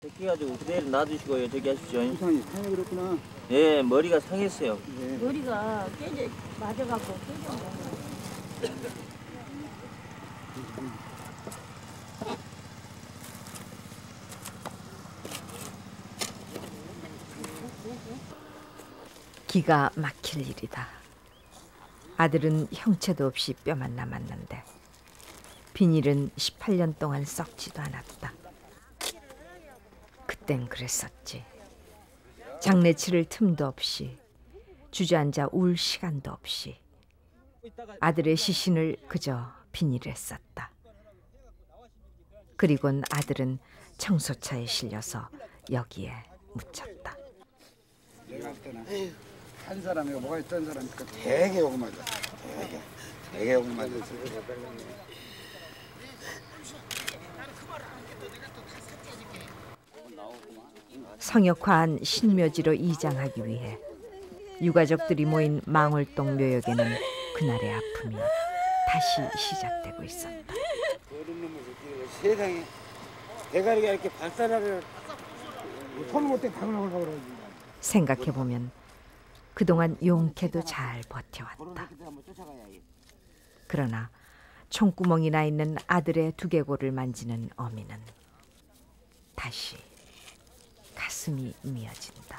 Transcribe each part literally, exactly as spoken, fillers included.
새끼가지고 그대로 놔두시고요. 저기 하십시오. 이상이 상해 그랬구나. 예, 머리가 상했어요. 네. 머리가 깨져 맞아갖고 깨져 먹어. 기가 막힐 일이다. 아들은 형체도 없이 뼈만 남았는데 비닐은 십팔 년 동안 썩지도 않았다. 그땐 그랬었지. 장례 치를 틈도 없이 주저앉아 울 시간도 없이 아들의 시신을 그저 비닐에 쌌다. 그리곤 아들은 청소차에 실려서 여기에 묻혔다. 내가 할 때는 한 사람이고 뭐가 있던 사람이니까 되게 오고 맞아. 되게 되게 오고 맞아. 성역화한 신묘지로 이장하기 위해 유가족들이 모인 망월동 묘역에는 그날의 아픔이 다시 시작되고 있었다. 세상에 대가리가 이렇게 발사라를 손을 못대 당을 하고 그러지. 생각해보면 그동안 용케도 잘 버텨왔다. 그러나 총구멍이 나 있는 아들의 두개골을 만지는 어미는 다시 가슴이 미어진다.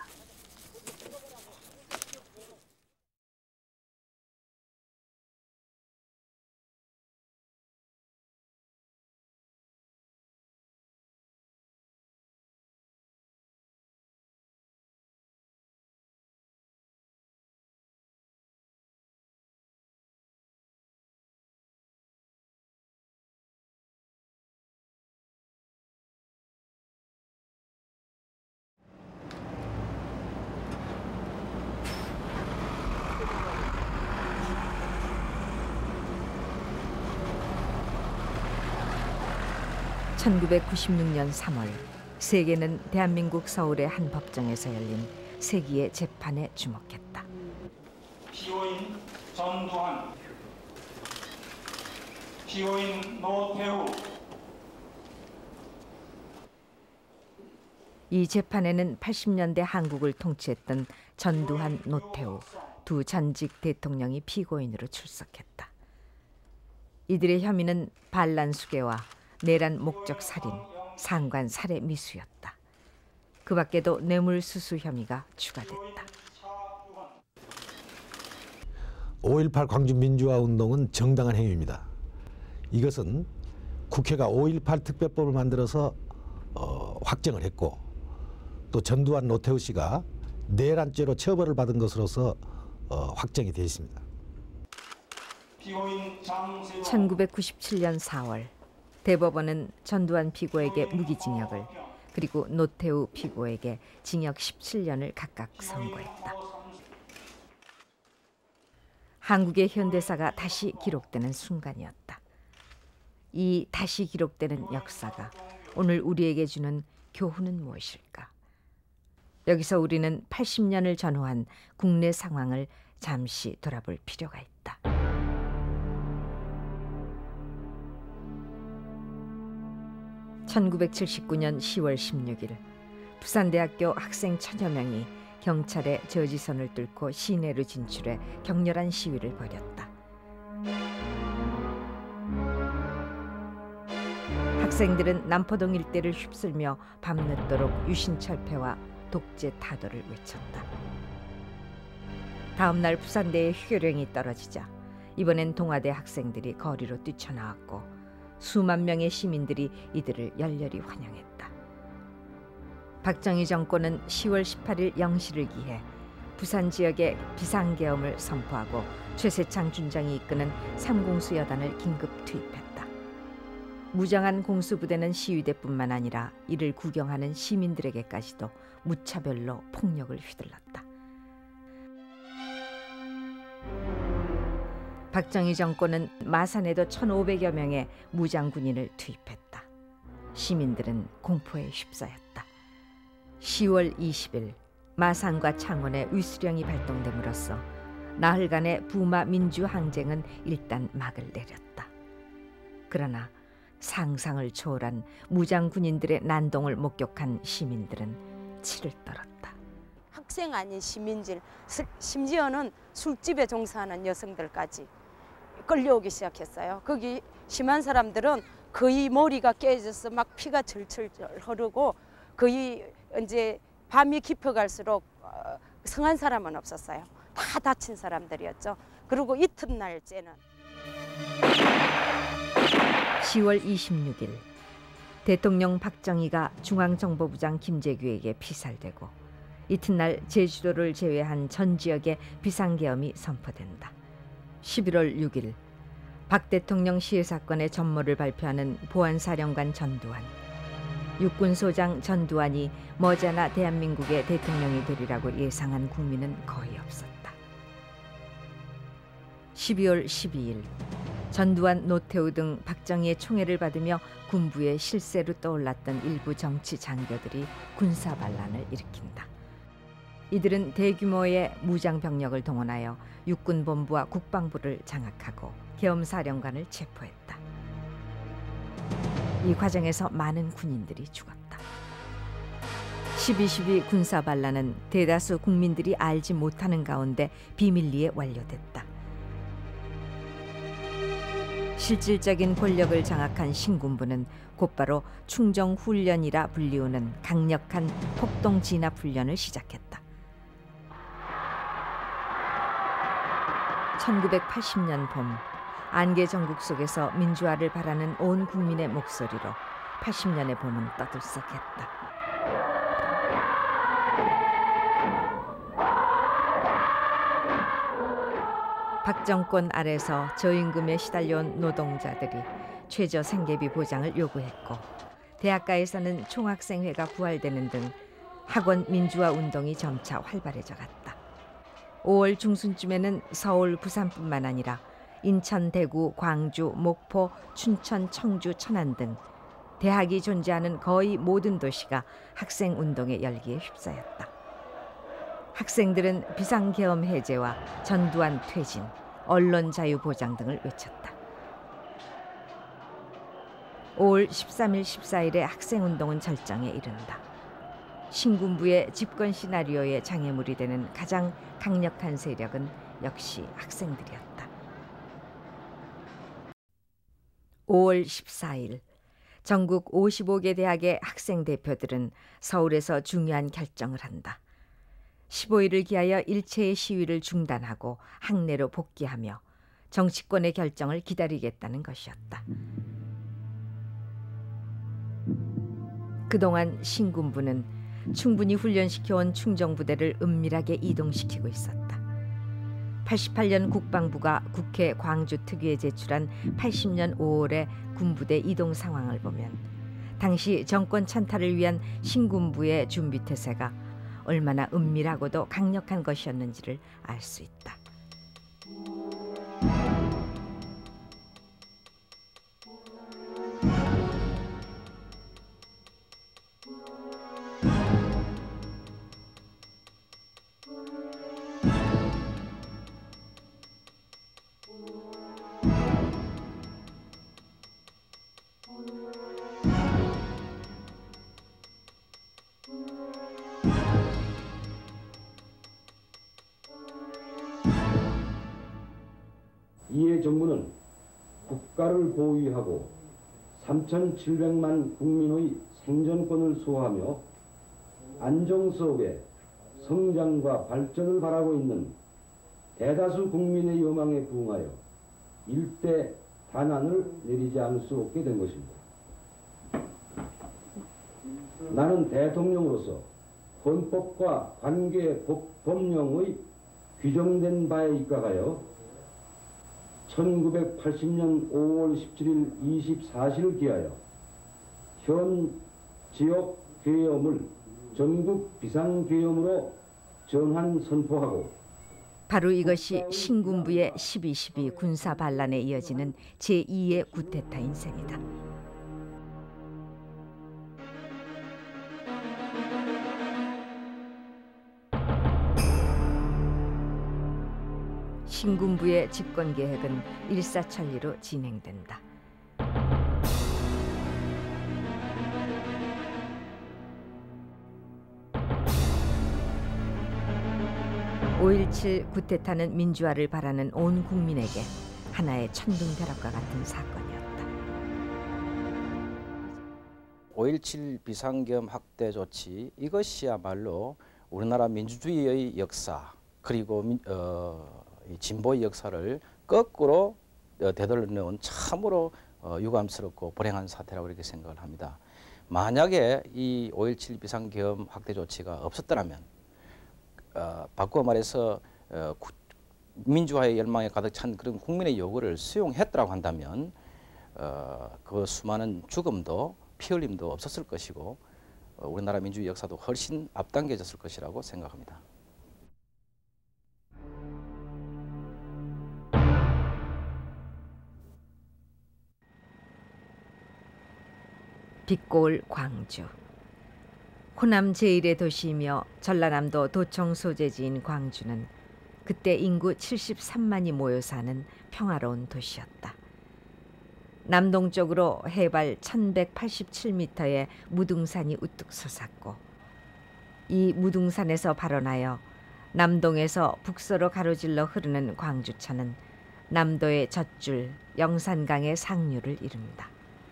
천구백구십육 년 삼월 세계는 대한민국 서울의 한 법정에서 열린 세기의 재판에 주목했다. 피고인 전두환, 피고인 노태우. 이 재판에는 팔십 년대 한국을 통치했던 전두환, 노태우 두 전직 대통령이 피고인으로 출석했다. 이들의 혐의는 반란 수괴와 내란 목적 살인, 상관 살해 미수였다. 그 밖에도 뇌물수수 혐의가 추가됐다. 오일팔 광주민주화운동은 정당한 행위입니다. 이것은 국회가 오일팔 특별법을 만들어서 어, 확정을 했고 또 전두환 노태우 씨가 내란죄로 처벌을 받은 것으로서 어, 확정이 되어 있습니다. 천구백구십칠 년 사월 대법원은 전두환 피고에게 무기징역을 그리고 노태우 피고에게 징역 십칠 년을 각각 선고했다. 한국의 현대사가 다시 기록되는 순간이었다. 이 다시 기록되는 역사가 오늘 우리에게 주는 교훈은 무엇일까? 여기서 우리는 팔십 년을 전후한 국내 상황을 잠시 돌아볼 필요가 있다. 천구백칠십구 년 시월 십육일 부산대학교 학생 천여 명이 경찰의 저지선을 뚫고 시내로 진출해 격렬한 시위를 벌였다. 학생들은 남포동 일대를 휩쓸며 밤늦도록 유신철폐와 독재 타도를 외쳤다. 다음 날 부산대의 휴교령이 떨어지자 이번엔 동아대 학생들이 거리로 뛰쳐나왔고 수만 명의 시민들이 이들을 열렬히 환영했다. 박정희 정권은 시월 십팔일 영 시를 기해 부산 지역에 비상계엄을 선포하고 최세창 준장이 이끄는 삼공수 여단을 긴급 투입했다. 무장한 공수부대는 시위대뿐만 아니라 이를 구경하는 시민들에게까지도 무차별로 폭력을 휘둘렀다. 박정희 정권은 마산에도 천오백여 명의 무장군인을 투입했다. 시민들은 공포에 휩싸였다. 시월 이십일 마산과 창원에 위수령이 발동됨으로써 나흘간의 부마 민주항쟁은 일단 막을 내렸다. 그러나 상상을 초월한 무장 군인들의 난동을 목격한 시민들은 치를 떨었다. 학생 아닌 시민들, 심지어는 술집에 종사하는 여성들까지 끌려오기 시작했어요. 거기 심한 사람들은 거의 머리가 깨져서 막 피가 절철 흐르고 거의 이제 밤이 깊어갈수록 성한 사람은 없었어요. 다 다친 사람들이었죠. 그리고 이튿날째는 시월 이십육일 대통령 박정희가 중앙정보부장 김재규에게 피살되고 이튿날 제주도를 제외한 전 지역에 비상계엄이 선포된다. 십일월 육일 박 대통령 시해 사건의 전모를 발표하는 보안사령관 전두환, 육군소장 전두환이 머지않아 대한민국의 대통령이 되리라고 예상한 국민은 거의 없었다. 십이월 십이일 전두환, 노태우 등 박정희의 총애를 받으며 군부의 실세로 떠올랐던 일부 정치 장교들이 군사반란을 일으킨다. 이들은 대규모의 무장병력을 동원하여 육군본부와 국방부를 장악하고 계엄사령관을 체포했다. 이 과정에서 많은 군인들이 죽었다. 십이 십이 군사반란은 대다수 국민들이 알지 못하는 가운데 비밀리에 완료됐다. 실질적인 권력을 장악한 신군부는 곧바로 충정훈련이라 불리우는 강력한 폭동진압훈련을 시작했다. 천구백팔십년 봄, 안개 전국 속에서 민주화를 바라는 온 국민의 목소리로 팔십년의 봄은 떠들썩했다. 박정권 아래서 저임금에 시달려온 노동자들이 최저 생계비 보장을 요구했고 대학가에서는 총학생회가 부활되는 등 학원 민주화 운동이 점차 활발해져 갔다. 오월 중순쯤에는 서울, 부산뿐만 아니라 인천, 대구, 광주, 목포, 춘천, 청주, 천안 등 대학이 존재하는 거의 모든 도시가 학생운동의 열기에 휩싸였다. 학생들은 비상계엄 해제와 전두환 퇴진, 언론 자유 보장 등을 외쳤다. 오월 십삼일, 십사일에 학생운동은 절정에 이른다. 신군부의 집권 시나리오의 장애물이 되는 가장 강력한 세력은 역시 학생들이었다. 오월 십사일 전국 오십오 개 대학의 학생 대표들은 서울에서 중요한 결정을 한다. 십오일을 기하여 일체의 시위를 중단하고 학내로 복귀하며 정치권의 결정을 기다리겠다는 것이었다. 그동안 신군부는 충분히 훈련시켜온 충정부대를 은밀하게 이동시키고 있었다. 팔십팔년 국방부가 국회 광주 특위에 제출한 팔십년 오월의 군부대 이동 상황을 보면 당시 정권 찬탈을 위한 신군부의 준비 태세가 얼마나 은밀하고도 강력한 것이었는지를 알 수 있다. 이에 정부는 국가를 보위하고 삼천칠백만 국민의 생존권을 수호하며 안정서의 성장과 발전을 바라고 있는 대다수 국민의 요망에 부응하여 일대 단안을 내리지 않을 수 없게 된 것입니다. 나는 대통령으로서 헌법과 관계 법령의 규정된 바에 입각하여 천구백팔십년 오월 십칠일 이십사시를 기하여 현 지역 계엄을 전국 비상계엄으로 전환 선포하고 바로 이것이 신군부의 십이 십이 군사반란에 이어지는 제이의 쿠데타인 셈이다. 신군부의 집권 계획은 일사천리로 진행된다. 오일칠 구테타는 민주화를 바라는 온 국민에게 하나의 천둥벼락과 같은 사건이었다. 오일칠 비상계엄 확대 조치, 이것이야말로 우리나라 민주주의의 역사 그리고 민, 어, 진보의 역사를 거꾸로 어, 되돌려놓은 참으로 어, 유감스럽고 불행한 사태라고 이렇게 생각을 합니다. 만약에 이 오일칠 비상계엄 확대 조치가 없었더라면 어, 바꾸어 말해서 어, 구, 민주화의 열망에 가득 찬 그런 국민의 요구를 수용했더라고 한다면 어, 그 수많은 죽음도 피 흘림도 없었을 것이고 어, 우리나라 민주주의 역사도 훨씬 앞당겨졌을 것이라고 생각합니다. 빛고울 광주. 호남 제일의 도시이며 전라남도 도청 소재지인 광주는 그때 인구 칠십삼만이 모여 사는 평화로운 도시였다. 남동쪽으로 해발 천백팔십칠 미터의 무등산이 우뚝 솟았고 이 무등산에서 발원하여 남동에서 북서로 가로질러 흐르는 광주천은 남도의 젖줄 영산강의 상류를 이룬다.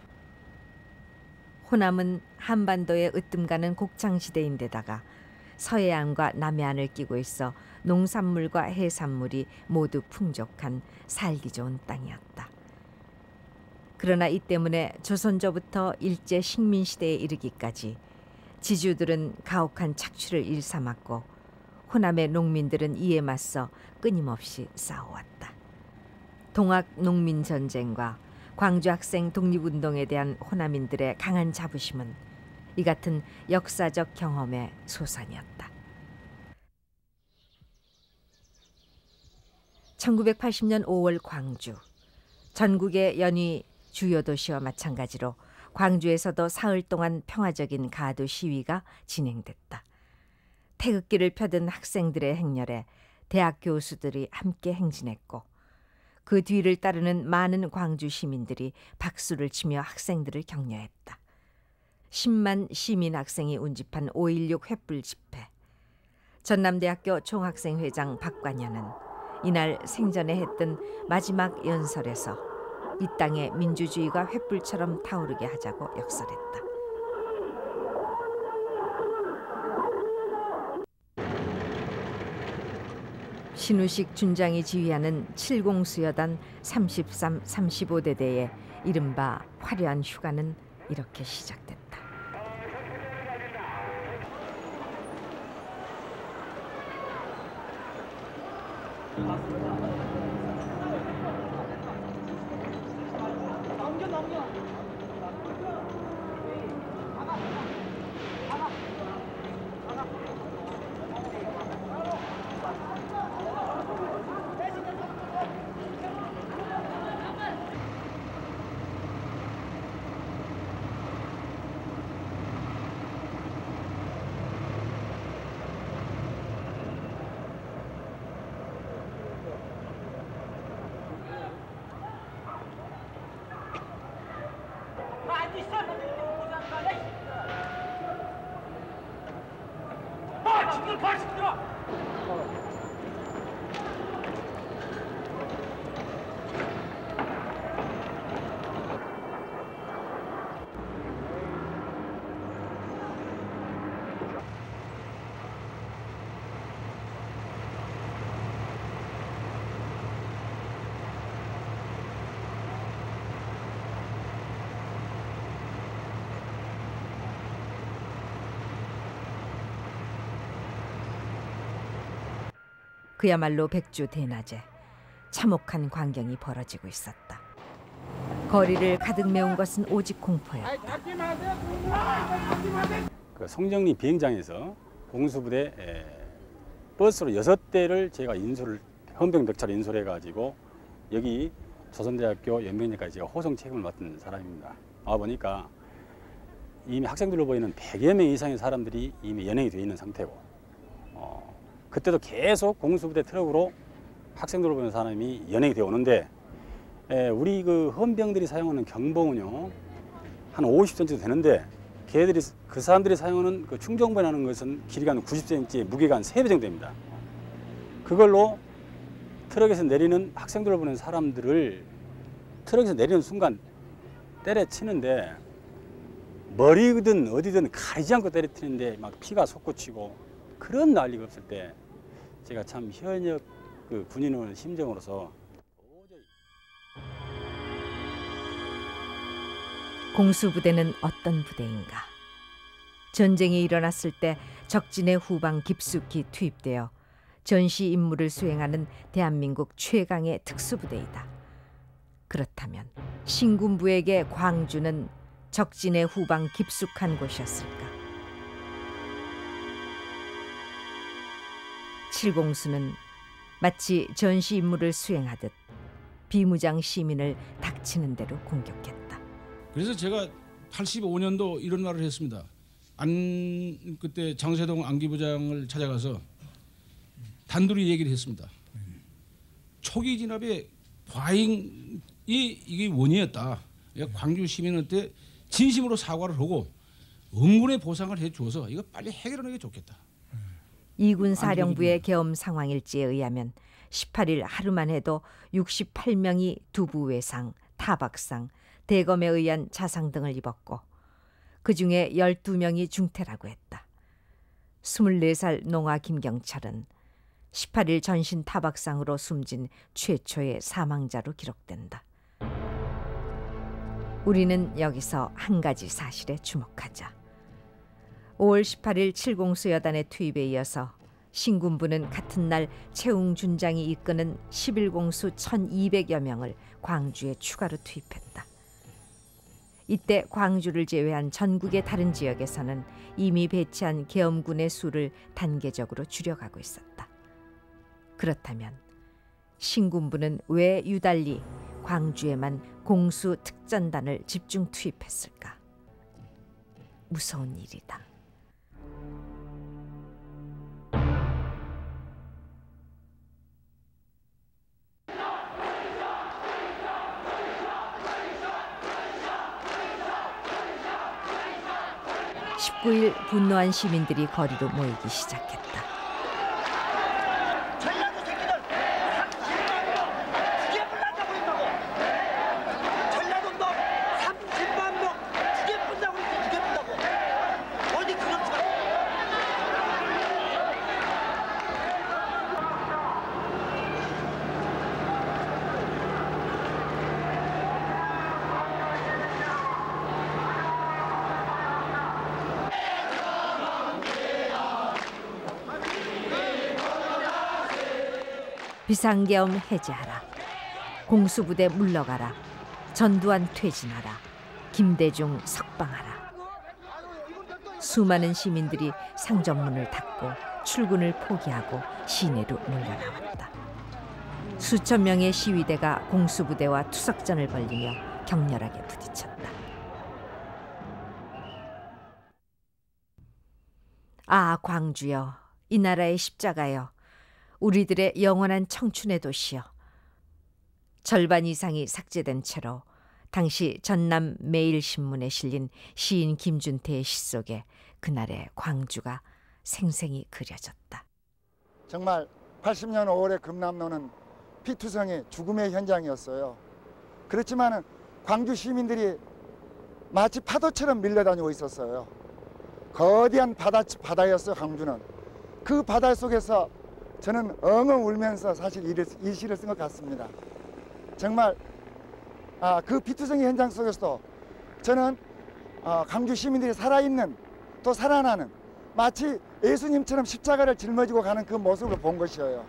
호남은 한반도의 으뜸가는 곡창지대인데다가 서해안과 남해안을 끼고 있어 농산물과 해산물이 모두 풍족한 살기 좋은 땅이었다. 그러나 이 때문에 조선조부터 일제 식민시대에 이르기까지 지주들은 가혹한 착취를 일삼았고 호남의 농민들은 이에 맞서 끊임없이 싸워왔다. 동학 농민전쟁과 광주 학생 독립운동에 대한 호남인들의 강한 자부심은 이 같은 역사적 경험의 소산이었다. 천구백팔십 년 오월 광주. 전국의 연위 주요 도시와 마찬가지로 광주에서도 사흘 동안 평화적인 가두 시위가 진행됐다. 태극기를 펴든 학생들의 행렬에 대학 교수들이 함께 행진했고 그 뒤를 따르는 많은 광주 시민들이 박수를 치며 학생들을 격려했다. 십만 시민 학생이 운집한 오일육 횃불 집회. 전남대학교 총학생회장 박관현은 이날 생전에 했던 마지막 연설에서 이 땅의 민주주의가 횃불처럼 타오르게 하자고 역설했다. 신우식 준장이 지휘하는 칠공수여단 삼십삼, 삼십오 대대의 이른바 화려한 휴가는 이렇게 시작됐다. 그야말로 백주 대낮에 참혹한 광경이 벌어지고 있었다. 거리를 가득 메운 것은 오직 공포였다. 그 송정리 비행장에서 공수부대 에, 버스로 여섯 대를 제가 인솔을 헌병백차로 인솔해가지고 여기 조선대학교 연맹대까지 제가 호송 책임을 맡은 사람입니다. 와 보니까 이미 학생들로 보이는 백여 명 이상의 사람들이 이미 연행이 되어 있는 상태고 어, 그때도 계속 공수부대 트럭으로 학생들로 보이는 사람이 연행이 되어 오는데 에, 우리 그 헌병들이 사용하는 경봉은요 한 오십 센티미터 되는데 걔들이 그 사람들이 사용하는 그 충정번이라는 것은 길이가 한 구십 센티미터, 무게가 한 세 배 정도 됩니다. 그걸로 트럭에서 내리는 학생들을 보는 사람들을 트럭에서 내리는 순간 때려치는데 머리든 어디든 가리지 않고 때려치는데 막 피가 솟구치고 그런 난리가 없을 때 제가 참 현역 그 군인의 심정으로서 공수부대는 어떤 부대인가? 전쟁이 일어났을 때 적진의 후방 깊숙이 투입되어 전시 임무를 수행하는 대한민국 최강의 특수부대이다. 그렇다면 신군부에게 광주는 적진의 후방 깊숙한 곳이었을까? 칠공수는 마치 전시 임무를 수행하듯 비무장 시민을 닥치는 대로 공격했다. 그래서 제가 팔십오 년도 이런 말을 했습니다. 안 그때 장세동 안기부장을 찾아가서 단둘이 얘기를 했습니다. 초기 진압의 과잉이 이게 원인이었다. 그러니까 광주 시민한테 진심으로 사과를 하고 응군의 보상을 해주어서 이거 빨리 해결하는 게 좋겠다. 이군 사령부의 계엄 상황일지에 의하면 십팔 일 하루만 해도 육십팔 명이 두부외상, 타박상, 대검에 의한 자상 등을 입었고 그중에 열두 명이 중태라고 했다. 스물네 살 농아 김경철은 십팔 일 전신 타박상으로 숨진 최초의 사망자로 기록된다. 우리는 여기서 한 가지 사실에 주목하자. 오월 십팔 일 칠공수 여단의 투입에 이어서 신군부는 같은 날 최웅준장이 이끄는 십일공수 천이백여 명을 광주에 추가로 투입했다. 이때 광주를 제외한 전국의 다른 지역에서는 이미 배치한 계엄군의 수를 단계적으로 줄여가고 있었다. 그렇다면 신군부는 왜 유달리 광주에만 공수 특전단을 집중 투입했을까? 무서운 일이다. 십구 일 분노한 시민들이 거리로 모이기 시작했다. 전라도 새끼들 삼십만 명 죽게 불난다고 있다고. 전라도도 삼십만 명 죽게 분다고 있어. 죽게 분다고. 어디 그런 소리. 비상계엄 해제하라. 공수부대 물러가라. 전두환 퇴진하라. 김대중 석방하라. 수많은 시민들이 상점문을 닫고 출근을 포기하고 시내로 몰려나왔다. 수천 명의 시위대가 공수부대와 투석전을 벌이며 격렬하게 부딪혔다. 아, 광주여, 이 나라의 십자가여, 우리들의 영원한 청춘의 도시여. 절반 이상이 삭제된 채로 당시 전남 매일신문에 실린 시인 김준태의 시 속에 그날의 광주가 생생히 그려졌다. 정말 팔십 년 오월의 금남로는 피투성이 죽음의 현장이었어요. 그렇지만 광주 시민들이 마치 파도처럼 밀려다니고 있었어요. 거대한 바다, 바다였어요. 광주는. 그 바다 속에서 저는 엉엉 울면서 사실 이 시를 쓴 것 같습니다. 정말 아, 그 피투성이 현장 속에서도 저는 어, 광주 시민들이 살아있는 또 살아나는 마치 예수님처럼 십자가를 짊어지고 가는 그 모습을 본 것이에요.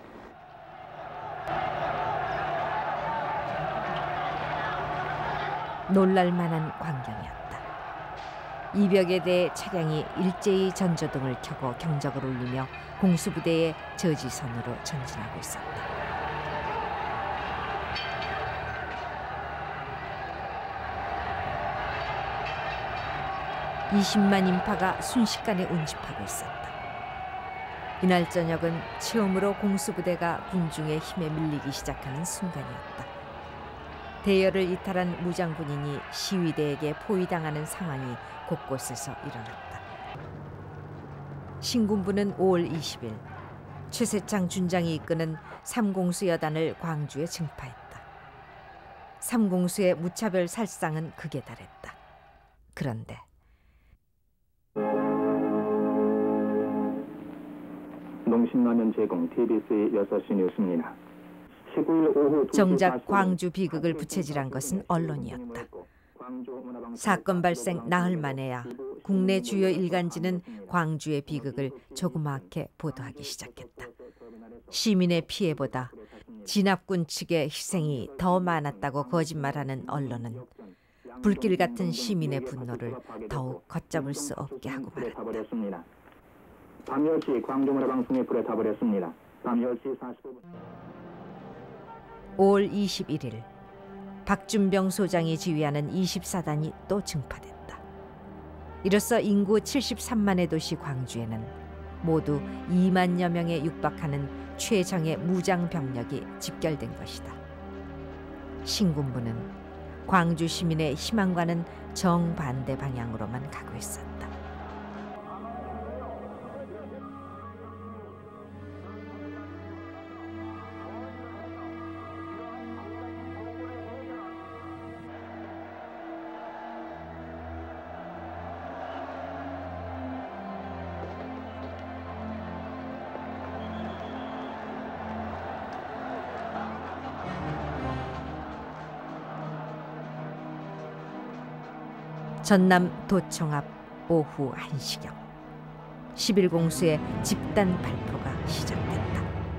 놀랄만한 광경이었다. 이벽에 대해 차량이 일제히 전조등을 켜고 경적을 울리며 공수부대의 저지선으로 전진하고 있었다. 이십만 인파가 순식간에 운집하고 있었다. 이날 저녁은 처음으로 공수부대가 군중의 힘에 밀리기 시작하는 순간이었다. 대열을 이탈한 무장군인이 시위대에게 포위당하는 상황이 곳곳에서 일어났다. 신군부는 오월 이십일 최세창 준장이 이끄는 삼공수 여단을 광주에 증파했다. 삼공수의 무차별 살상은 극에 달했다. 그런데 농심라면 제공 티비씨 여섯 시 뉴스입니다. 십구일 오후 정작 광주 비극을 부채질한 것은 언론이었다. 사건 발생 나흘 만에야 국내 주요 일간지는 광주의 비극을 조그맣게 보도하기 시작했다. 시민의 피해보다 진압군 측의 희생이 더 많았다고 거짓말하는 언론은 불길 같은 시민의 분노를 더욱 걷잡을 수 없게 하고 말았다. 밤 열 시 광주문화방송이 불에 타버렸습니다. 밤 열 시 사십오 분. 오월 이십일일 박준병 소장이 지휘하는 이십사 단이 또 증파됐다. 이로써 인구 칠십삼만의 도시 광주에는 모두 이만여 명에 육박하는 최정예 무장 병력이 집결된 것이다. 신군부는 광주 시민의 희망과는 정반대 방향으로만 가고 있었다. 전남 도청 앞 오후 한 시경 십일 공수의 집단 발포가 시작됐다.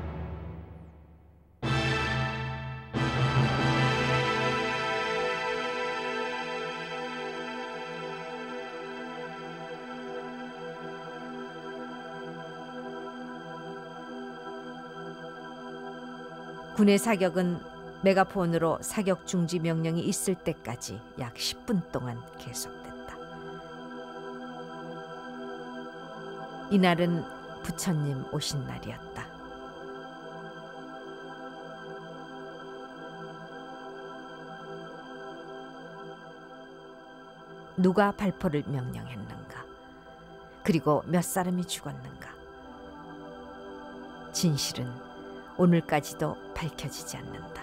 군의 사격은 메가폰으로 사격 중지 명령이 있을 때까지 약 십 분 동안 계속됐다. 이날은 부처님 오신 날이었다. 누가 발포를 명령했는가? 그리고 몇 사람이 죽었는가? 진실은 오늘까지도 밝혀지지 않는다.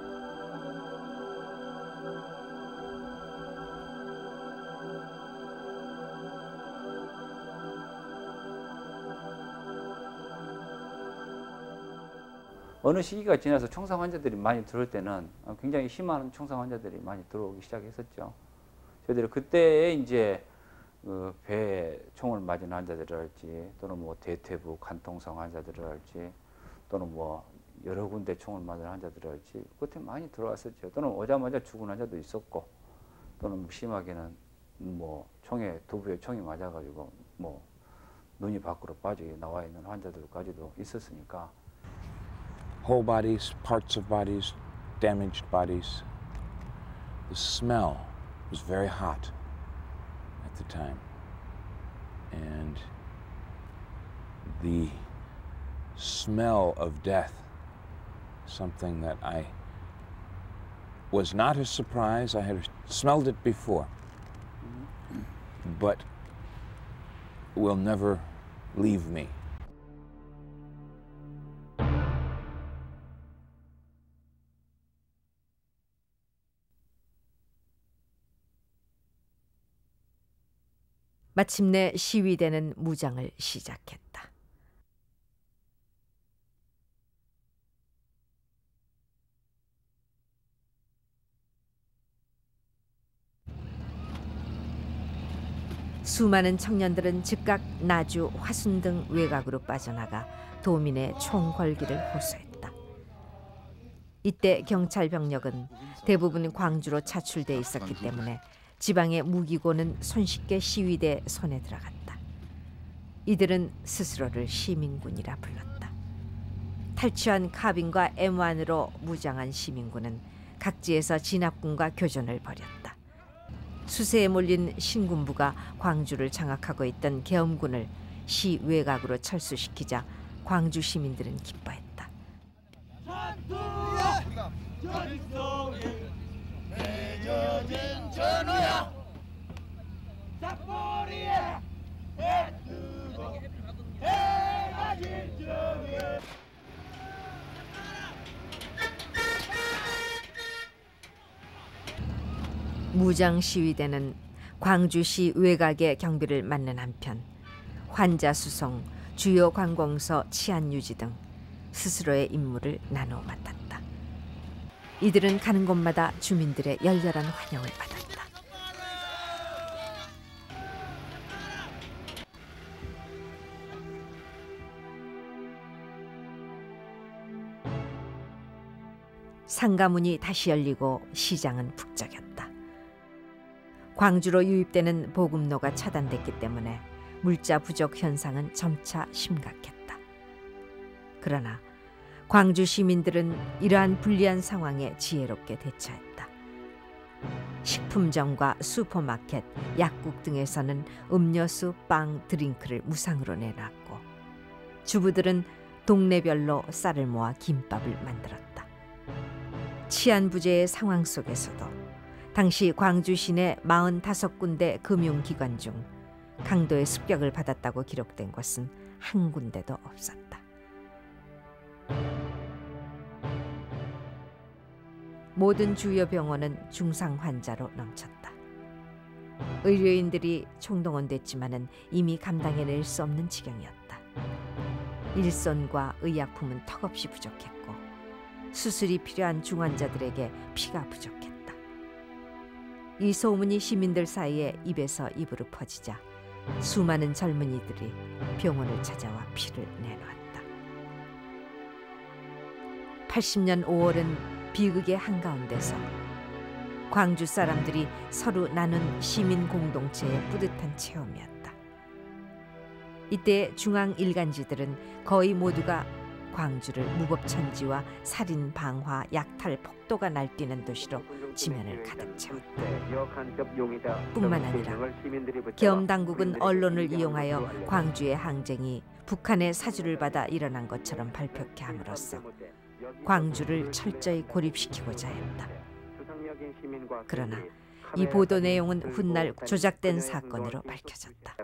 어느 시기가 지나서 총상 환자들이 많이 들어올 때는 굉장히 심한 총상 환자들이 많이 들어오기 시작했었죠. 저희들이 그때에 이제 그 배에 총을 맞은 환자들이랄지 또는 뭐 대퇴부 간통성 환자들이랄지 또는 뭐 여러 군데 총을 맞은 환자들이랄지 그때 많이 들어왔었죠. 또는 오자마자 죽은 환자도 있었고 또는 뭐 심하게는 뭐 총에 두부에 총이 맞아가지고 뭐 눈이 밖으로 빠져 나와 있는 환자들까지도 있었으니까. Whole bodies, parts of bodies, damaged bodies. The smell was very hot at the time. And the smell of death, something that I was not a surprise. I had smelled it before, but will never leave me. 마침내 시위대는 무장을 시작했다. 수많은 청년들은 즉각 나주, 화순 등 외곽으로 빠져나가 도민의 총궐기를 호소했다. 이때 경찰 병력은 대부분 광주로 차출돼 있었기 때문에 지방의 무기고는 손쉽게 시위대 손에 들어갔다. 이들은 스스로를 시민군이라 불렀다. 탈취한 카빈과 엠원으로 무장한 시민군은 각지에서 진압군과 교전을 벌였다. 수세에 몰린 신군부가 광주를 장악하고 있던 계엄군을 시 외곽으로 철수시키자 광주 시민들은 기뻐했다. 맺어진 전우야 삿포리에 해 뜨고 해가 질 적에 무장 시위대는 광주시 외곽의 경비를 맡는 한편 환자 수송, 주요 관공서 치안 유지 등 스스로의 임무를 나눠 맡았다. 이들은 가는 곳마다 주민들의 열렬한 환영을 받았다. 상가문이 다시 열리고 시장은 북적였다. 광주로 유입되는 보급로가 차단됐기 때문에 물자 부족 현상은 점차 심각했다. 그러나 광주 시민들은 이러한 불리한 상황에 지혜롭게 대처했다. 식품점과 슈퍼마켓, 약국 등에서는 음료수, 빵, 드링크를 무상으로 내놨고 주부들은 동네별로 쌀을 모아 김밥을 만들었다. 치안 부재의 상황 속에서도 당시 광주 시내 사십오 군데 금융기관 중 강도의 습격을 받았다고 기록된 곳은 한 군데도 없었다. 모든 주요 병원은 중상 환자로 넘쳤다. 의료인들이 총동원됐지만은 이미 감당해낼 수 없는 지경이었다. 일손과 의약품은 턱없이 부족했고 수술이 필요한 중환자들에게 피가 부족했다. 이 소문이 시민들 사이에 입에서 입으로 퍼지자 수많은 젊은이들이 병원을 찾아와 피를 내놓았다. 팔십 년 오월은 비극의 한가운데서 광주 사람들이 서로 나눈 시민 공동체의 뿌듯한 체험이었다. 이때 중앙 일간지들은 거의 모두가 광주를 무법천지와 살인, 방화, 약탈, 폭도가 날뛰는 도시로 지면을 가득 채웠다. 뿐만 아니라 계엄당국은 언론을 이용하여 광주의 항쟁이 북한의 사주를 받아 일어난 것처럼 발표케 함으로써 광주를 철저히 고립시키고자 했다. 그러나 이 보도 내용은 훗날 조작된 사건으로 밝혀졌다.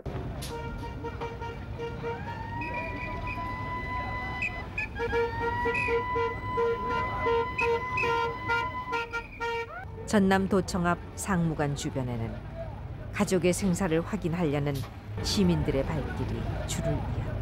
전남도청 앞 상무관 주변에는 가족의 생사를 확인하려는 시민들의 발길이 줄을 이었다.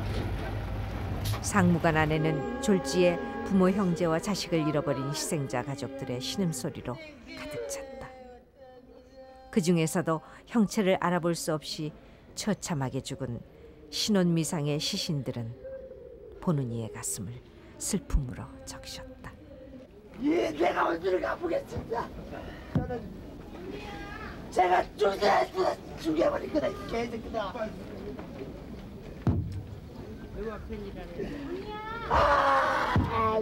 상무관 안에는 졸지에 부모, 형제와 자식을 잃어버린 희생자 가족들의 신음소리로 가득 찼다. 그 중에서도 형체를 알아볼 수 없이 처참하게 죽은 신혼미상의 시신들은 보는 이의 가슴을 슬픔으로 적셨다. 예, 내가 언제를 갚겠습니다. 저는 제가 죽여서 죽여버릴 거다, 이 개새끼다. 아!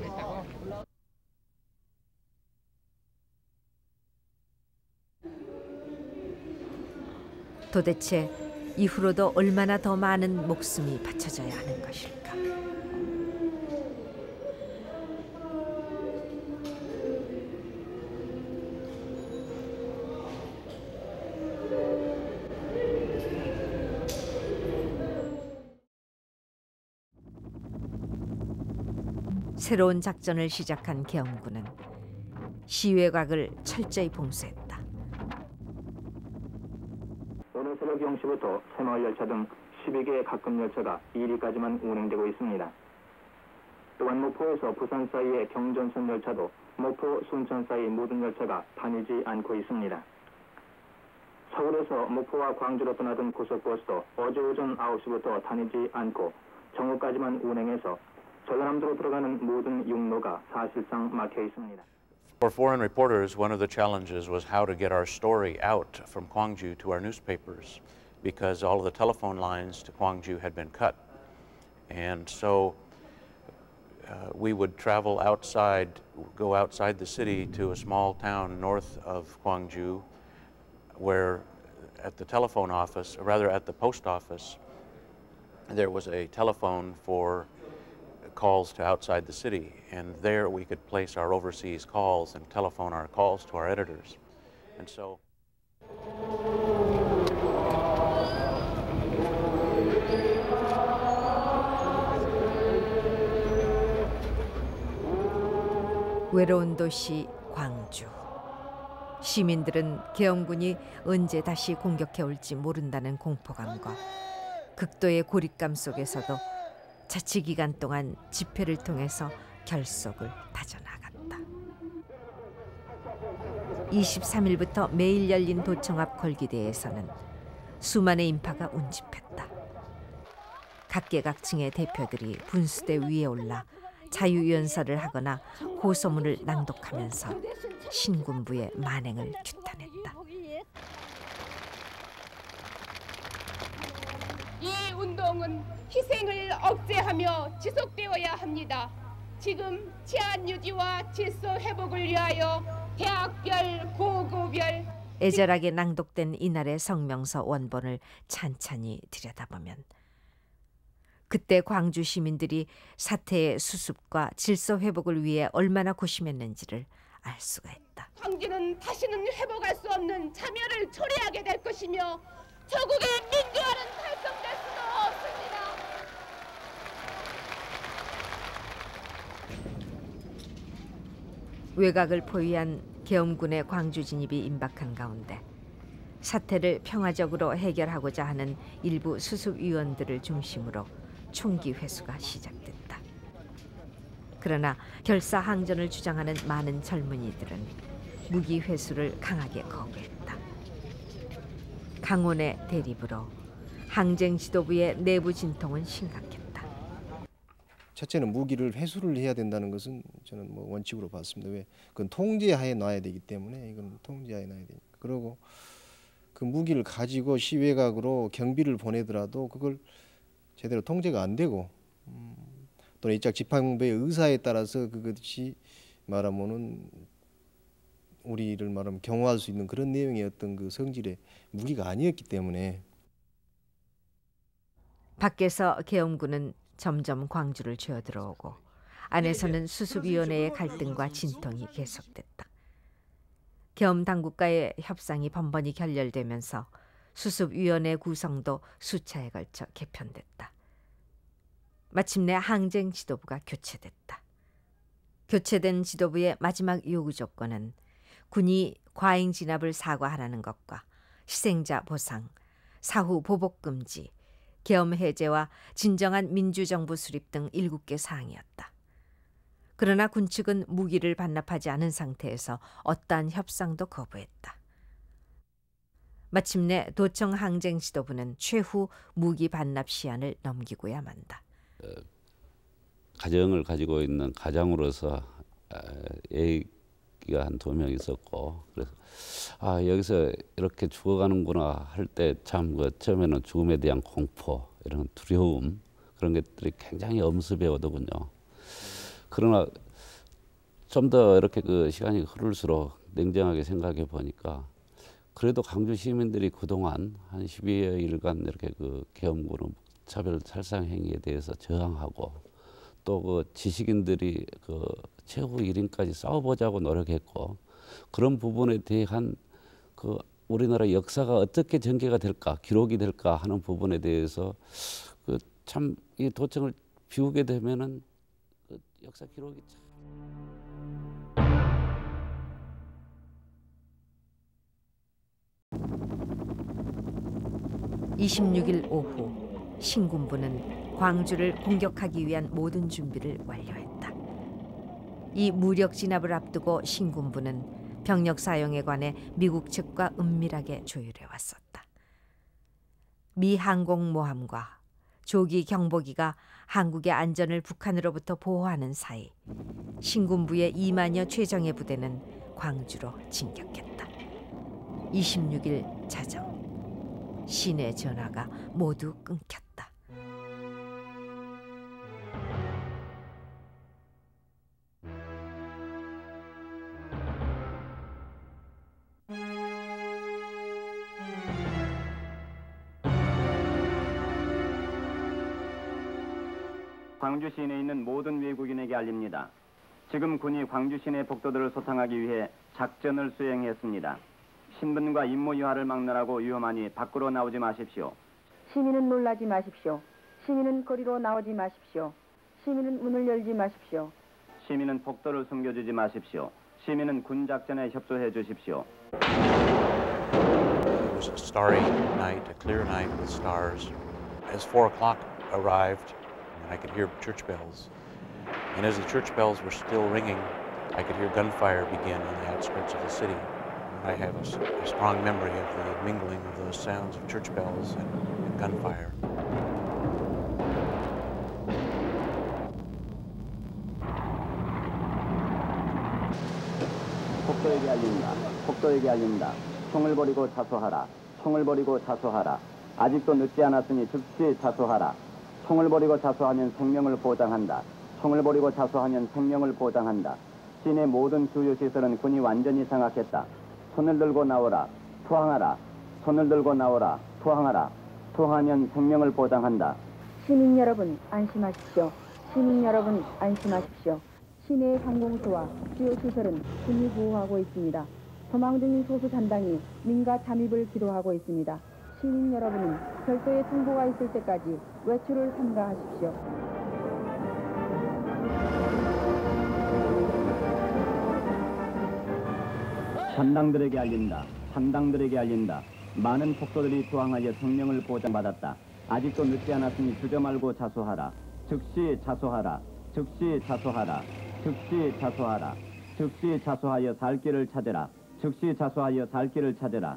도대체 이후로도 얼마나 더 많은 목숨이 바쳐져야 하는 것일까? 새로운 작전을 시작한 계엄군은 시외곽을 철저히 봉쇄했다. 오늘 새벽 영 시부터 새마을 열차 등 십여 개의 가끔 열차가 일 위까지만 운행되고 있습니다. 또한 목포에서 부산 사이의 경전선 열차도 목포, 순천 사이 모든 열차가 다니지 않고 있습니다. 서울에서 목포와 광주로 떠나던 고속버스도 어제 오전 아홉 시부터 다니지 않고 정오까지만 운행해서 전라남도로 들어가는 모든 육로가 사실상 막혀 있습니다. For foreign reporters, one of the challenges was how to get our story out from Gwangju to our newspapers, because all of the telephone lines to Gwangju had been cut. And so uh, we would travel outside, go outside the city to a small town north of Gwangju, where at the telephone office, or rather at the post office, there was a telephone for calls to outside the city, and there we could place our overseas calls and telephone our calls to our editors. And so 외로운 도시 광주. 시민들은 계엄군이 언제 다시 공격해 올지 모른다는 공포감과 극도의 고립감 속에서도 자치 기간 동안 집회를 통해서 결속을 다져나갔다. 이십삼 일부터 매일 열린 도청 앞 걸기대에서는 수만의 인파가 운집했다. 각계각층의 대표들이 분수대 위에 올라 자유연설을 하거나 호소문을 낭독하면서 신군부의 만행을 규탄했다. 이 운동은 희생을 억제하며 지속되어야 합니다. 지금 치안 유지와 질서 회복을 위하여 대학별, 고고별 애절하게 낭독된 이날의 성명서 원본을 찬찬히 들여다보면 그때 광주 시민들이 사태의 수습과 질서 회복을 위해 얼마나 고심했는지를 알 수가 있다. 광주는 다시는 회복할 수 없는 참여를 초래하게 될 것이며 조국의 민주화는 달성될 수도 없습니다. 외곽을 포위한 계엄군의 광주 진입이 임박한 가운데 사태를 평화적으로 해결하고자 하는 일부 수습위원들을 중심으로 총기 회수가 시작됐다. 그러나 결사 항전을 주장하는 많은 젊은이들은 무기 회수를 강하게 거부했다. 강원의 대립으로 항쟁 지도부의 내부 진통은 심각했다. 첫째는 무기를 회수를 해야 된다는 것은 저는 뭐 원칙으로 봤습니다. 왜? 그건 통제하에 놔야 되기 때문에 이건 통제하에 놔야 되니까. 그리고 그 무기를 가지고 시외각으로 경비를 보내더라도 그걸 제대로 통제가 안 되고 음, 또는 이쪽 지팡부의 의사에 따라서 그것이 말하면은 우리를 말하면 경호할 수 있는 그런 내용의 어떤 그 성질의 무기가 아니었기 때문에 밖에서 계엄군은 점점 광주를 쥐어들어오고 안에서는 수습위원회의 갈등과 진통이 계속됐다. 계엄 당국과의 협상이 번번이 결렬되면서 수습위원회 구성도 수차에 걸쳐 개편됐다. 마침내 항쟁 지도부가 교체됐다. 교체된 지도부의 마지막 요구 조건은 군이 과잉 진압을 사과하라는 것과 희생자 보상, 사후 보복 금지, 계엄 해제와 진정한 민주정부 수립 등 일곱 개 사항이었다. 그러나 군 측은 무기를 반납하지 않은 상태에서 어떠한 협상도 거부했다. 마침내 도청 항쟁 지도부는 최후 무기 반납 시한을 넘기고야 만다. 가정을 가지고 있는 가장으로서 애기가 한 두 명 있었고 그래서 아 여기서 이렇게 죽어가는구나 할 때 참 그 처음에는 죽음에 대한 공포 이런 두려움 그런 것들이 굉장히 엄습해 오더군요. 그러나 좀 더 이렇게 그 시간이 흐를수록 냉정하게 생각해 보니까 그래도 광주 시민들이 그동안 한 십이여 일간 이렇게 그 계엄군의 차별 살상 행위에 대해서 저항하고 또 그 지식인들이 그 최후 일 인까지 싸워보자고 노력했고 그런 부분에 대한 그 우리나라 역사가 어떻게 전개가 될까 기록이 될까 하는 부분에 대해서 그 참 이 도청을 비우게 되면은 그 역사 기록이 참 이십육 일 오후 신군부는 광주를 공격하기 위한 모든 준비를 완료했다. 이 무력 진압을 앞두고 신군부는 병력 사용에 관해 미국 측과 은밀하게 조율해 왔었다. 미 항공모함과 조기 경보기가 한국의 안전을 북한으로부터 보호하는 사이 신군부의 이만여 최정예 부대는 광주로 진격했다. 이십육 일 자정 시내 전화가 모두 끊겼다. 광주 시내에 있는 모든 외국인에게 알립니다. 지금 군이 광주 시내 복도들을 소탕하기 위해 작전을 수행했습니다. 신분과 임무 유화를 막느라고 위험하니 밖으로 나오지 마십시오. 시민은 놀라지 마십시오. 시민은 거리로 나오지 마십시오. 시민은 문을 열지 마십시오. 시민은 복도를 숨겨주지 마십시오. 시민은 군 작전에 협조해 주십시오. It was a starry night, a clear night with stars. As four o'clock arrived, I could hear church bells. And as the church bells were still ringing, I could hear gunfire begin on the outskirts of the city. I have a, a strong memory of the mingling of those sounds of church bells and, and gunfire. 폭도에게 알린다. 폭도에게 알린다. 총을 버리고 자수하라. 총을 버리고 자수하라. 아직도 늦지 않았으니 즉시 자수하라. 총을 버리고 자수하면 생명을 보장한다. 총을 버리고 자수하면 생명을 보장한다. 시내 모든 주요 시설은 군이 완전히 장악했다. 손을 들고 나오라. 투항하라. 손을 들고 나오라. 투항하라. 투항하면 생명을 보장한다. 시민 여러분 안심하십시오. 시민 여러분 안심하십시오. 시내의 관공서와 주요 시설은 군이 보호하고 있습니다. 도망 중인 소수 잔당이 민가 잠입을 기도하고 있습니다. 시민 여러분은 별도의 통보가 있을 때까지 외출을 삼가하십시오. 잔당들에게 알린다. 잔당들에게 알린다. 많은 폭도들이 투항하여 생명을 보장받았다. 아직도 늦지 않았으니 주저 말고 자수하라. 즉시 자수하라. 즉시 자수하라. 즉시 자수하라. 즉시 자수하여 살 길을 찾으라. 즉시 자수하여 살 길을 찾으라.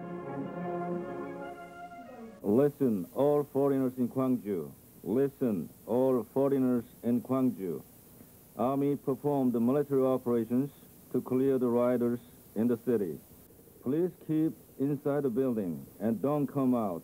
Listen, all foreigners in Gwangju. Listen, all foreigners in Gwangju. Army performed military operations to clear the rioters in the city. Please keep inside the building and don't come out.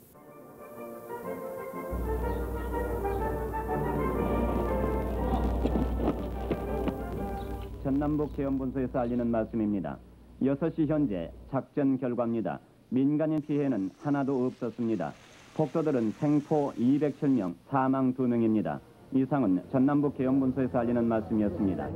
전남북 계엄분소에서 알리는 말씀입니다. 여섯 시 현재 작전 결과입니다. 민간인 피해는 하나도 없었습니다. 폭도들은 생포 이백칠 명, 사망 두 명입니다. 이상은 전남북 계엄분소에서 알리는 말씀이었습니다.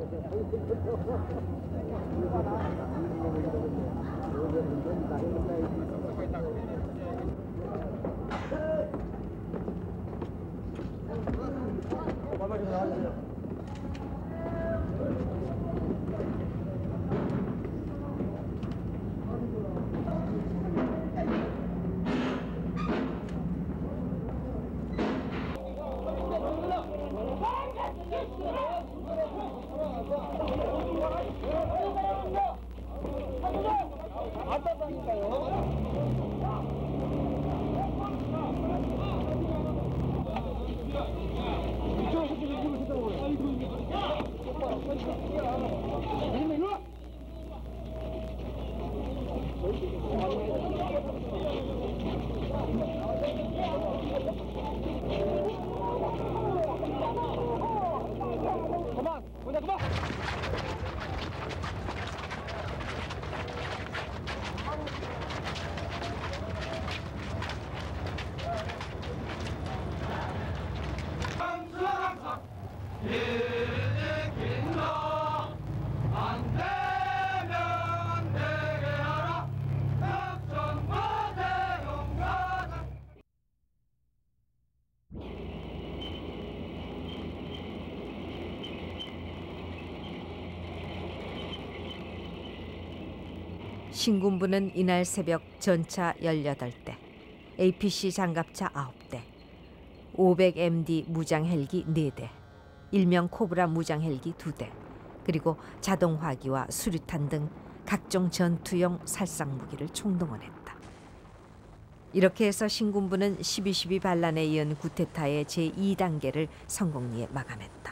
신군부는 이날 새벽 전차 열여덟 대, 에이피씨 장갑차 아홉 대, 오백 엠디 무장 헬기 네 대, 일명 코브라 무장 헬기 두 대, 그리고 자동 화기와 수류탄 등 각종 전투용 살상 무기를 총동원했다. 이렇게 해서 신군부는 십이 십이 반란에 이은 구테타의 제이 단계를 성공리에 마감했다.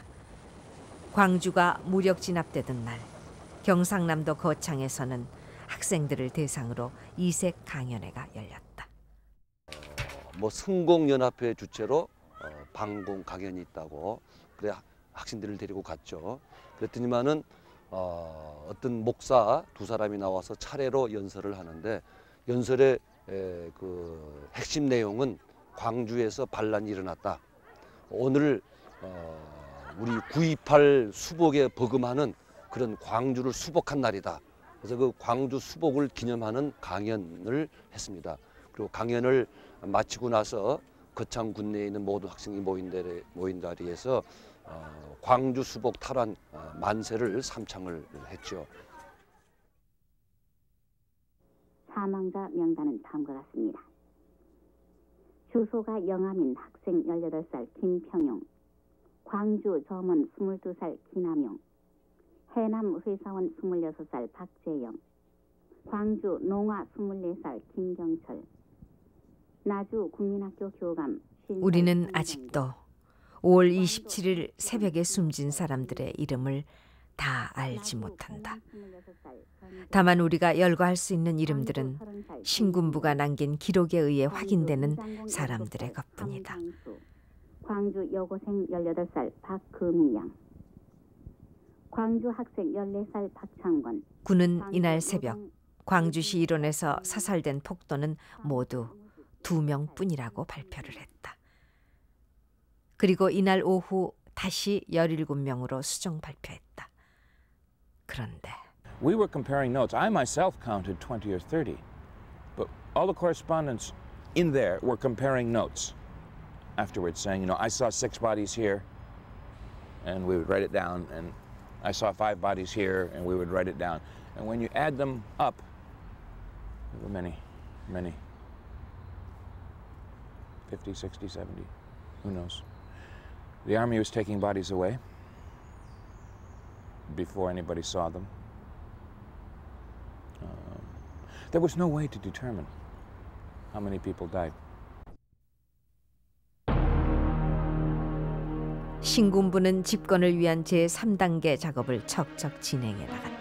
광주가 무력 진압되던 날, 경상남도 거창에서는 학생들을 대상으로 이색 강연회가 열렸다. 뭐 성공연합회 주최로 어, 방공 강연이 있다고 그래 학생들을 데리고 갔죠. 그랬더니만은 어, 어떤 목사 두 사람이 나와서 차례로 연설을 하는데 연설의 에, 그 핵심 내용은 광주에서 반란이 일어났다. 오늘 어, 우리 구이팔 수복에 버금하는 그런 광주를 수복한 날이다. 그래서 그 광주 수복을 기념하는 강연을 했습니다. 그리고 강연을 마치고 나서 거창 군내에 있는 모든 학생이 모인, 데, 모인 자리에서 어, 광주 수복 탈환 어, 만세를 삼창을 했죠. 사망자 명단은 다음과 같습니다. 주소가 영암인 학생 열여덟 살 김평용, 광주 점원 스물두 살 김남용, 해남 회사원 스물여섯 살 박재영, 광주 농아 스물네 살 김경철, 나주 국민학교 교감 우리는 아직도 오월 이십칠일 새벽에 숨진 사람들의 이름을 다 알지 못한다. 다만 우리가 열거할 수 있는 이름들은 신군부가 남긴 기록에 의해 확인되는 사람들의 것뿐이다. 광주 여고생 열여덟 살 박금희양, 광주 학생 열네 살 박창권. 군은 이날 새벽 광주시 일원에서 사살된 폭도는 모두 두 명뿐이라고 발표를 했다. 그리고 이날 오후 다시 열일곱 명으로 수정 발표했다. 그런데 We were comparing notes. I myself counted twenty or thirty, but all the correspondents in there were comparing notes afterwards, saying, you know, I saw six bodies here, and we would write it down, and I saw five bodies here, and we would write it down. And when you add them up, there were many, many. fifty, sixty, seventy, who knows. The army was taking bodies away before anybody saw them. Um, there was no way to determine how many people died. 신군부는 집권을 위한 제삼 단계 작업을 척척 진행해 나갔다.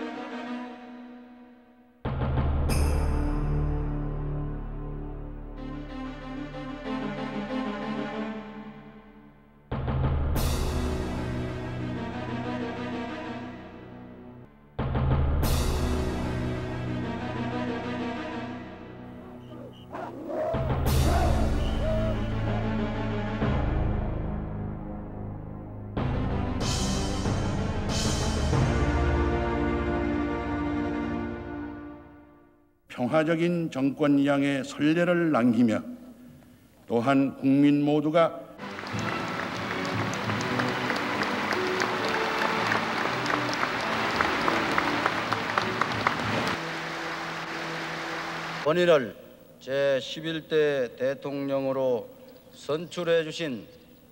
평화적인 정권 이양의 선례를 남기며 또한 국민 모두가 본인을 제십일 대 대통령으로 선출해 주신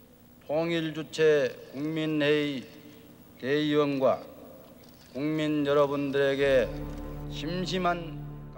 통일주체 국민회의 대의원과 국민 여러분들에게 심심한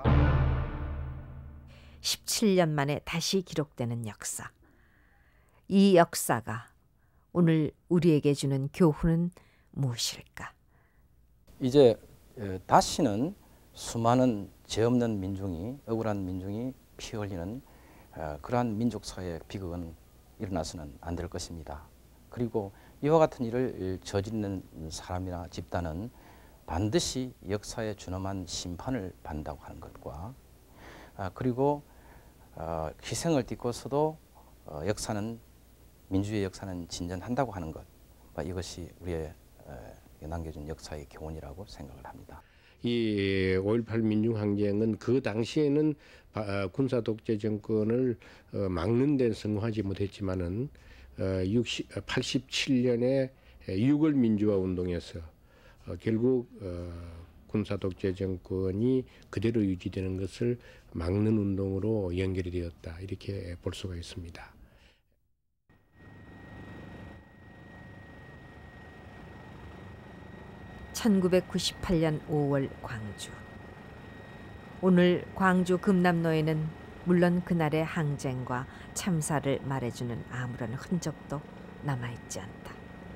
십칠 년 만에 다시 기록되는 역사. 이 역사가 오늘 우리에게 주는 교훈은 무엇일까? 이제 다시는 수많은 죄 없는 민중이, 억울한 민중이 피 흘리는 그러한 민족사회의 비극은 일어나서는 안 될 것입니다. 그리고 이와 같은 일을 저지르는 사람이나 집단은 반드시 역사에 준엄한 심판을 받는다고 하는 것과 그리고 희생을 딛고서도 역사는, 민주주의 역사는 진전한다고 하는 것, 이것이 우리의 남겨준 역사의 교훈이라고 생각을 합니다. 이 오일팔 민중항쟁은 그 당시에는 군사 독재 정권을 막는 데 성공하지 못했지만은 팔십칠 년에 유월 민주화 운동에서 결국 군사 독재 정권이 그대로 유지되는 것을 막는 운동으로 연결이 되었다, 이렇게 볼 수가 있습니다. 천구백구십팔 년 오월 광주. 오늘 광주 금남로에는 물론 그날의 항쟁과 참사를 말해주는 아무런 흔적도 남아있지 않다.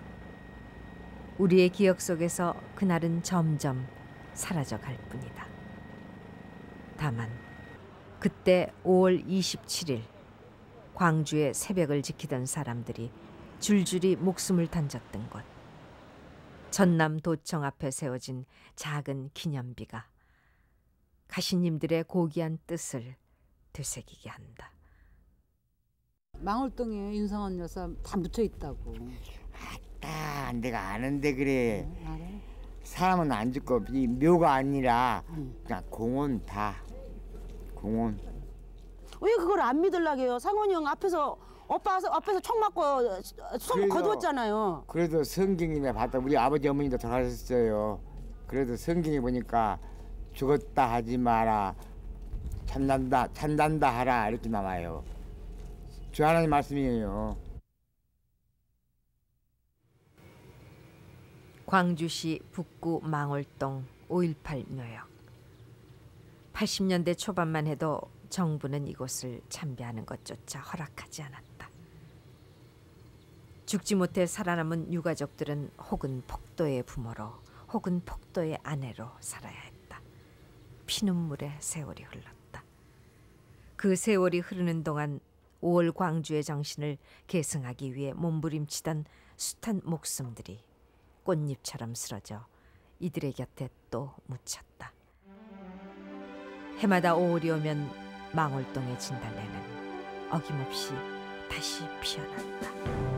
우리의 기억 속에서 그날은 점점 사라져갈 뿐이다. 다만 그때 오월 이십칠일 광주의 새벽을 지키던 사람들이 줄줄이 목숨을 던졌던 곳, 전남 도청 앞에 세워진 작은 기념비가 가시님들의 고귀한 뜻을 되새기게 한다. 망월동에 윤성원 여사 다 묻혀 있다고. 아따, 내가 아는데 그래. 응, 알아? 사람은 안 죽고 이 묘가 아니라 응. 그냥 공원 다. 공원. 왜 그걸 안 믿으려고요? 상원이 형 앞에서 오빠 앞에서 총 맞고 손 거두었잖아요. 그래도 성경에 봤다. 우리 아버지 어머니도 돌아가셨어요. 그래도 성경에 보니까 죽었다 하지 마라. 참단다 참단다 하라 이렇게 나와요. 주 하나님 말씀이에요. 광주시 북구 망월동 오일팔 묘역. 팔십 년대 초반만 해도 정부는 이곳을 참배하는 것조차 허락하지 않았다. 죽지 못해 살아남은 유가족들은 혹은 폭도의 부모로 혹은 폭도의 아내로 살아야 했다. 피눈물의 세월이 흘렀다. 그 세월이 흐르는 동안 오월 광주의 정신을 계승하기 위해 몸부림치던 숱한 목숨들이 꽃잎처럼 쓰러져 이들의 곁에 또 묻혔다. 해마다 오월이 오면 망월동의 진달래는 어김없이 다시 피어난다.